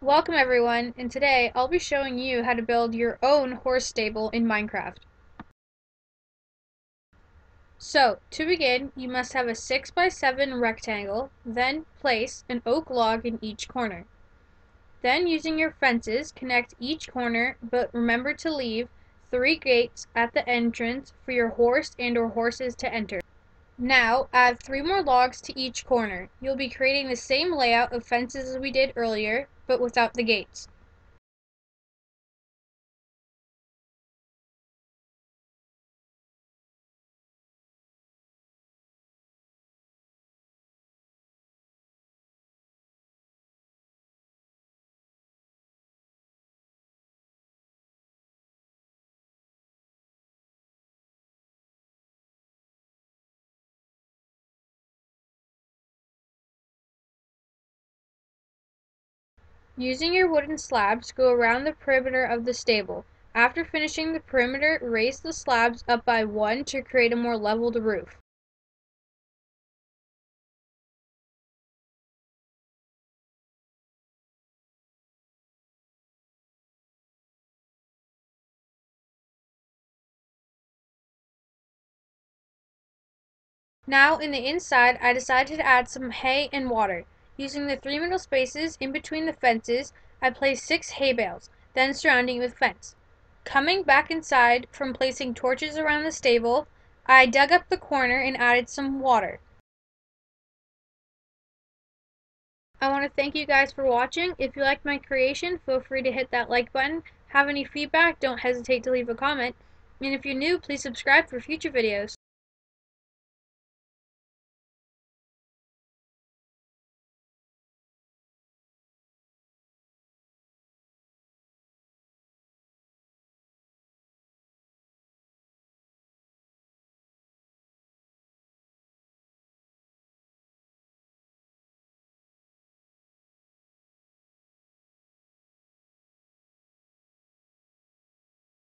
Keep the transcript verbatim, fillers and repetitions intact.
Welcome everyone, and today I'll be showing you how to build your own horse stable in Minecraft. So, to begin, you must have a six by seven rectangle, then place an oak log in each corner. Then, using your fences, connect each corner, but remember to leave three gates at the entrance for your horse and or horses to enter. Now, add three more logs to each corner. You'll be creating the same layout of fences as we did earlier, but without the gates. Using your wooden slabs, go around the perimeter of the stable. After finishing the perimeter, raise the slabs up by one to create a more leveled roof. Now, in the inside, I decided to add some hay and water. Using the three middle spaces in between the fences, I placed six hay bales, then surrounding it with fence. Coming back inside from placing torches around the stable, I dug up the corner and added some water. I want to thank you guys for watching. If you liked my creation, feel free to hit that like button. Have any feedback, don't hesitate to leave a comment. And if you're new, please subscribe for future videos.